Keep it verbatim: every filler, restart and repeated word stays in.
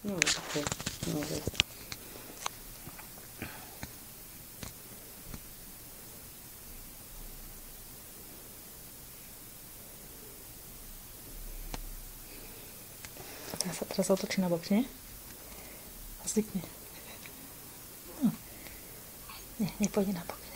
No takie, mówię. Teraz, teraz otoczy na bok, nie? Zniknie. Nie, nie pójdzie na bok.